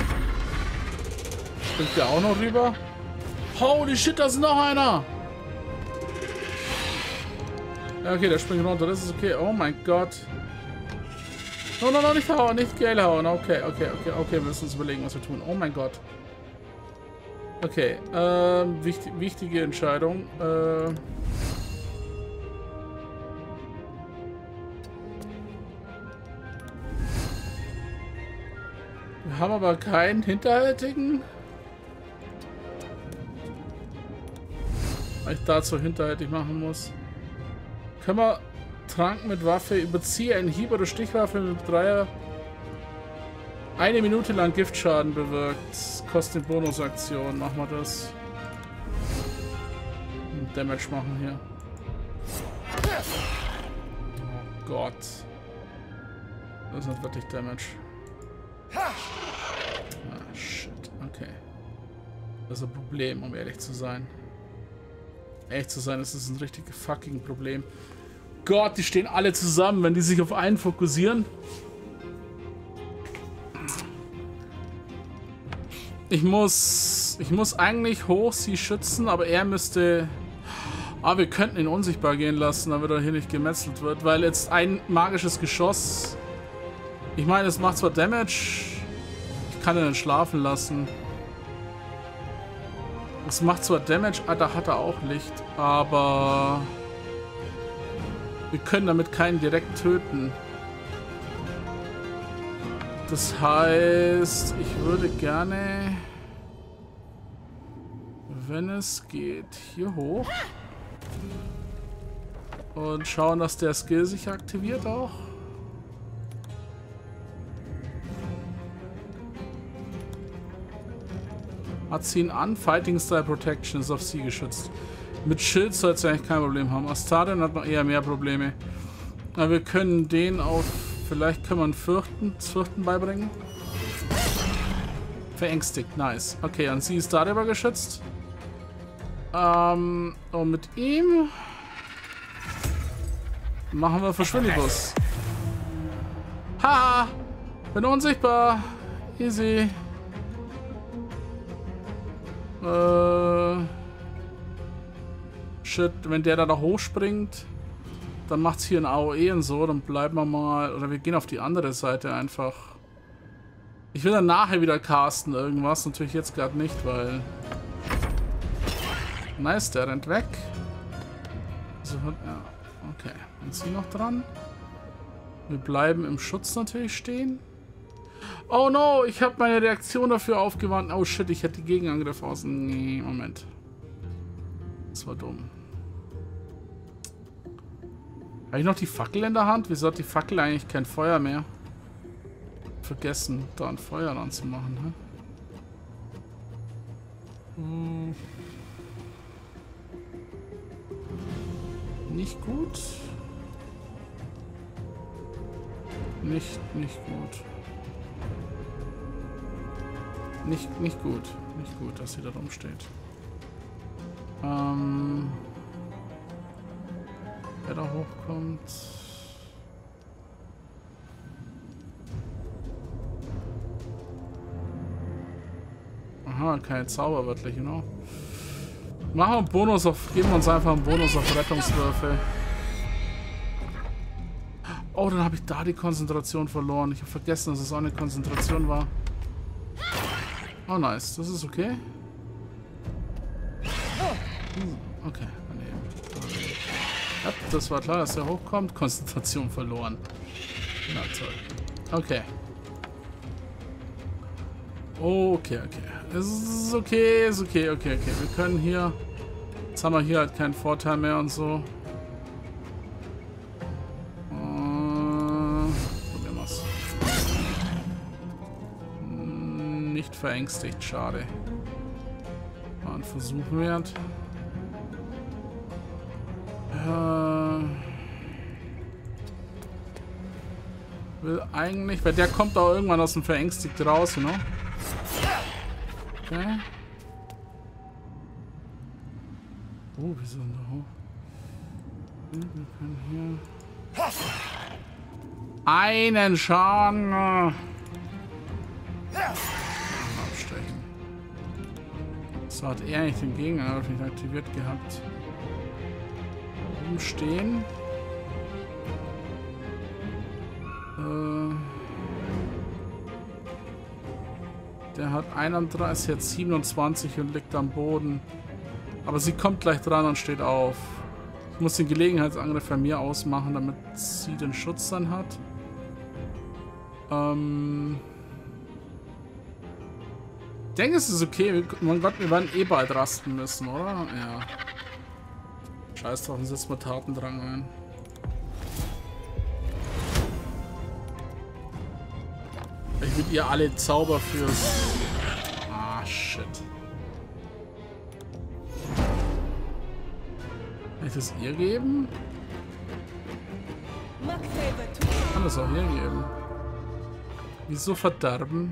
Springt der auch noch rüber? Holy shit, da ist noch einer! Ja, okay, der springt runter, das ist okay. Oh mein Gott. No, no, no, nicht hauen, nicht Gale hauen. Okay, okay, okay, okay, wir müssen uns überlegen, was wir tun. Oh mein Gott. Okay, ähm, wichtig, wichtige Entscheidung. Äh... Wir haben aber keinen hinterhältigen. Weil ich dazu hinterhältig machen muss. Können wir Trank mit Waffe, überziehe einen Hieb oder Stichwaffe mit Dreier. Eine Minute lang Giftschaden bewirkt. Kostet eine Bonusaktion. Machen wir das. Und Damage machen hier. Oh Gott. Das ist nicht wirklich Damage. Ah, shit. Okay. Das ist ein Problem, um ehrlich zu sein. Ehrlich zu sein, das ist ein richtiges fucking Problem. Gott, die stehen alle zusammen, wenn die sich auf einen fokussieren. Ich muss... Ich muss eigentlich hoch sie schützen, aber er müsste... Ah, wir könnten ihn unsichtbar gehen lassen, damit er hier nicht gemetzelt wird, weil jetzt ein magisches Geschoss... Ich meine, es macht zwar Damage... Ich kann ihn nicht schlafen lassen. Es macht zwar Damage, ah, da hat er auch Licht, aber... Wir können damit keinen direkt töten. Das heißt, ich würde gerne, wenn es geht, hier hoch. Und schauen, dass der Skill sich aktiviert auch. Hat sie ihn an. Fighting Style Protection ist auf sie geschützt. Mit Schild sollte sie eigentlich kein Problem haben. Astarion hat noch eher mehr Probleme. Aber wir können den auf... Vielleicht können wir einen Fürchten, Fürchten beibringen. Verängstigt, nice. Okay, und sie ist darüber geschützt. Ähm, und mit ihm... Machen wir Verschwindibus. Ha! Bin unsichtbar. Easy. Äh. Shit, wenn der da noch hochspringt, dann macht's hier ein A O E und so, dann bleiben wir mal. Oder wir gehen auf die andere Seite einfach. Ich will dann nachher wieder casten irgendwas. Natürlich jetzt gerade nicht, weil. Nice, der rennt weg. So, ja, okay. Dann ist sie noch dran. Wir bleiben im Schutz natürlich stehen. Oh no, ich habe meine Reaktion dafür aufgewandt. Oh shit, ich hätte die Gegenangriffe aus. Nee, Moment. Das war dumm. Habe ich noch die Fackel in der Hand? Wieso hat die Fackel eigentlich kein Feuer mehr? Vergessen, da ein Feuer ranzumachen, hm? Hm. Nicht gut. Nicht, nicht gut. Nicht, nicht gut. Nicht gut, dass sie da rumsteht. Ähm. Wer da hochkommt. Aha, keine Zauberwörtliche, genau. Machen wir einen Bonus auf. Geben wir uns einfach einen Bonus auf Rettungswürfel. Oh, dann habe ich da die Konzentration verloren. Ich habe vergessen, dass es auch eine Konzentration war. Oh, nice. Das ist okay. Okay, daneben. Ja, das war klar, dass er hochkommt. Konzentration verloren. Na toll. Okay. Okay, okay. Es ist okay, ist okay, okay, okay. Wir können hier... Jetzt haben wir hier halt keinen Vorteil mehr und so. Uh, probieren wir's. Nicht verängstigt, schade. War ein Versuch wert. Äh, will eigentlich... Weil der kommt auch irgendwann aus dem Verängstigt raus, you know? Okay. Oh, wir sind da hoch. Wir können hier... Einen Schaden! Abstechen. So hat er eigentlich den Gegenangriff nicht aktiviert gehabt. Umstehen. Äh... Der hat einunddreißig, jetzt siebenundzwanzig und liegt am Boden. Aber sie kommt gleich dran und steht auf. Ich muss den Gelegenheitsangriff bei mir ausmachen, damit sie den Schutz dann hat. Ähm ich denke, es ist okay. Mein Gott, wir werden eh bald rasten müssen, oder? Ja. Scheiß drauf, dann setzen wir Tatendrang ein. Ich will ihr alle Zauber fürs... Ah, shit. Kann ich das ihr geben? Ich kann das auch ihr geben. Wieso verderben?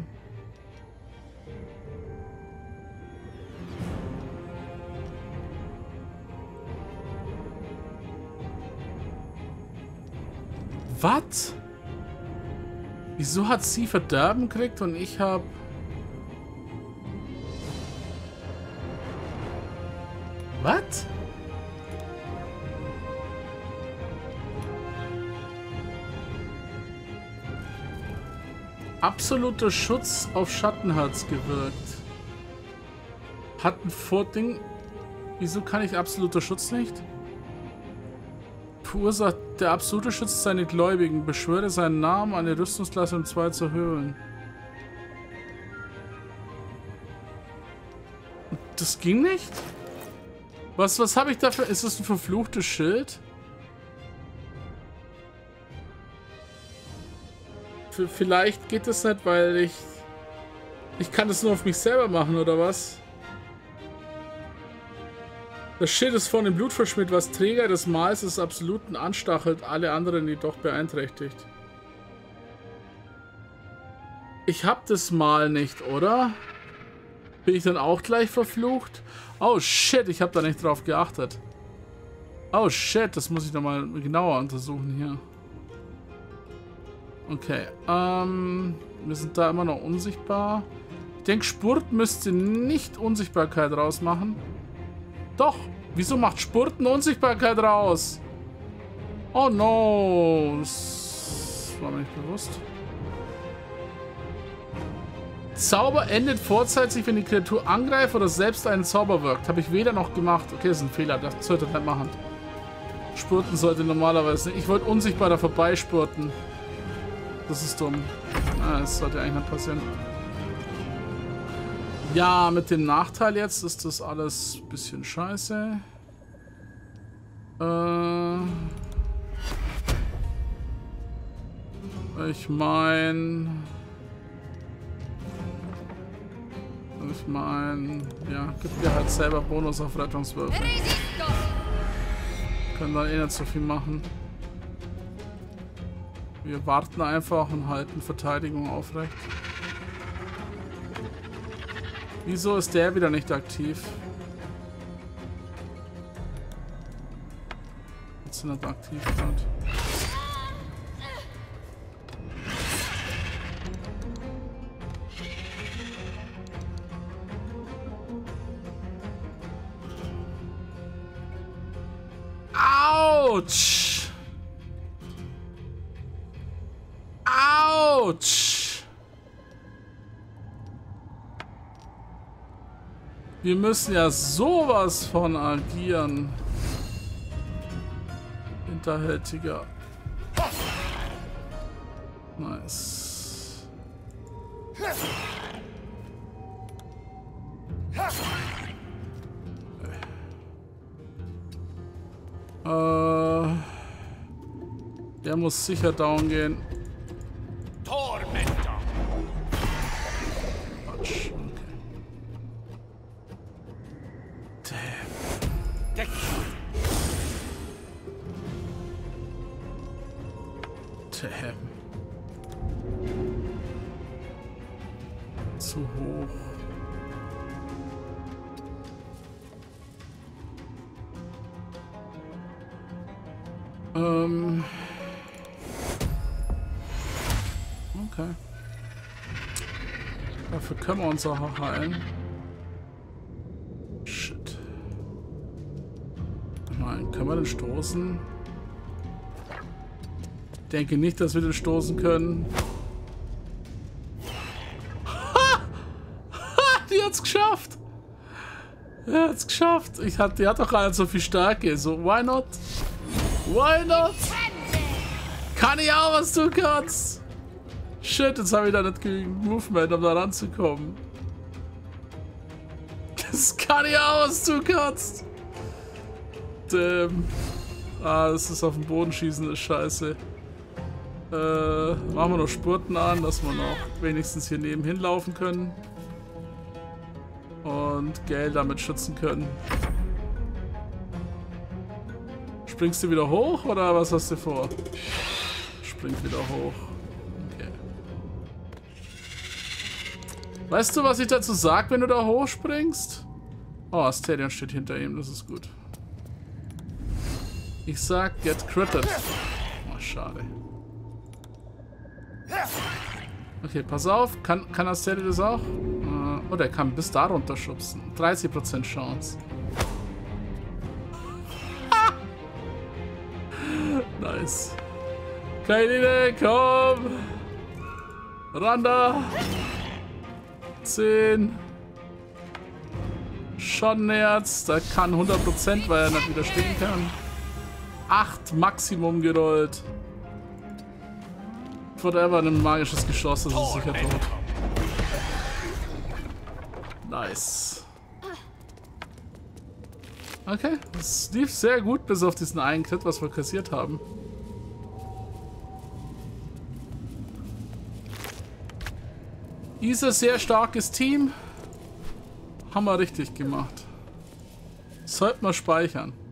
Was? Wieso hat sie Verderben gekriegt und ich hab... Was? Absoluter Schutz auf Schattenherz gewirkt. Hat ein Vording... Wieso kann ich absoluter Schutz nicht? Verursacht der absolute Schutz seine Gläubigen. Beschwöre seinen Namen, eine Rüstungsklasse um zwei zu erhöhen. Das ging nicht? Was, was habe ich dafür? Ist das ein verfluchtes Schild? V- vielleicht geht das nicht, weil ich... Ich kann das nur auf mich selber machen, oder was? Das Schild ist von dem Blut verschmiert, was Träger des Mals des Absoluten anstachelt, alle anderen jedoch beeinträchtigt. Ich hab das Mal nicht, oder? Bin ich dann auch gleich verflucht? Oh shit, ich habe da nicht drauf geachtet. Oh shit, das muss ich nochmal genauer untersuchen hier. Okay, ähm, wir sind da immer noch unsichtbar. Ich denke, Spurt müsste nicht Unsichtbarkeit rausmachen. Doch, wieso macht Spurten Unsichtbarkeit raus? Oh no, das war mir nicht bewusst. Zauber endet vorzeitig, wenn die Kreatur angreift oder selbst einen Zauber wirkt. Habe ich weder noch gemacht. Okay, das ist ein Fehler, das sollte ich nicht machen. Spurten sollte normalerweise nicht. Ich wollte unsichtbar da vorbeispurten. Das ist dumm. Ah, das sollte eigentlich nicht passieren. Ja, mit dem Nachteil jetzt ist das alles ein bisschen scheiße. Äh ich meine... Ich meine... Ja, gibt dir halt selber Bonus auf Rettungswürfe. Können da eh nicht so viel machen. Wir warten einfach und halten Verteidigung aufrecht. Wieso ist der wieder nicht aktiv? Jetzt sind nicht aktiv gerade. Autsch! Autsch! Wir müssen ja sowas von agieren. Hinterhältiger. Nice. Äh, der muss sicher down gehen. Tormentor. Quatsch, okay. Damn. Damn. Zu hoch. Ähm. Okay. Dafür können wir uns auch heilen. Shit. Nein, können wir den stoßen? Ich denke nicht, dass wir den stoßen können. Ha! Ha! Die hat's geschafft! Die hat's geschafft! Ich hat, die hat doch gar nicht so viel Stärke. So, why not? Why not? Kann ich auch, was du kannst? Shit, jetzt habe ich da nicht genügend Movement, um da ranzukommen. Das kann ich auch, was du kannst. Damn. Ah, das ist auf den Boden schießen, das ist scheiße. Äh, machen wir noch Spurten an, dass wir noch wenigstens hier nebenhin laufen können. Und Gale damit schützen können. Springst du wieder hoch oder was hast du vor? Springt wieder hoch. Okay. Weißt du, was ich dazu sag, wenn du da hochspringst? Oh, Astarion steht hinter ihm, das ist gut. Ich sag, get critted. Oh, schade. Okay, pass auf. Kann, kann Astarion das auch? Oh, der kann bis da runter schubsen. dreißig Prozent Chance. Nice. Keine komm! Randa! zehn. Schottenerz, da kann hundert Prozent, weil er nicht widerstehen kann. acht Maximum gerollt. Whatever, ein magisches Geschoss, das ist sicher tot. Nice. Okay, das lief sehr gut, bis auf diesen einen Crit, was wir kassiert haben. Dieser sehr starkes Team. Haben wir richtig gemacht. Sollten wir speichern.